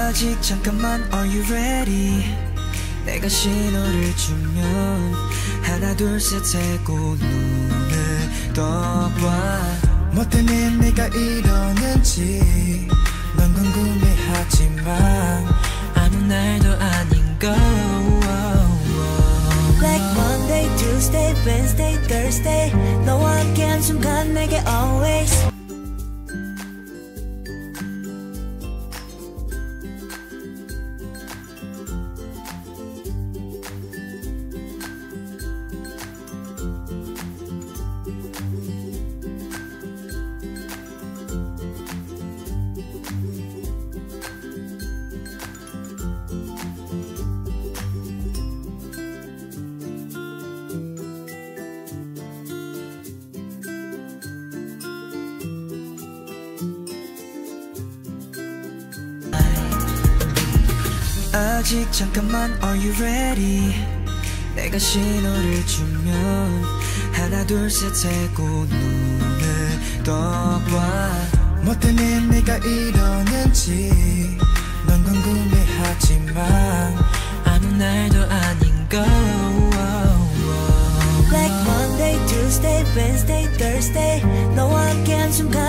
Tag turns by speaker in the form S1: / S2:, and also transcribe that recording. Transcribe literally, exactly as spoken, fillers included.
S1: 아직 잠깐만 are you ready 내가 신호를 주면 하나 둘 셋 하고 눈을 떠봐
S2: 뭐 때문에 내가 이러는지 넌 궁금해하지만
S1: 아무 날도 아닌 거
S3: Like Monday, Tuesday, Wednesday, Thursday 너와 함께한 순간 내게 always
S1: 아직 잠깐만 are you ready 내가 신호를 주면 하나 둘 셋 하고 눈을 떠봐
S2: 뭐 때문에 내가 이러는지 넌 궁금해하지만
S1: 아무 날도 아닌 거
S3: Like Monday, Tuesday, Wednesday, Thursday 너와 함께한 순간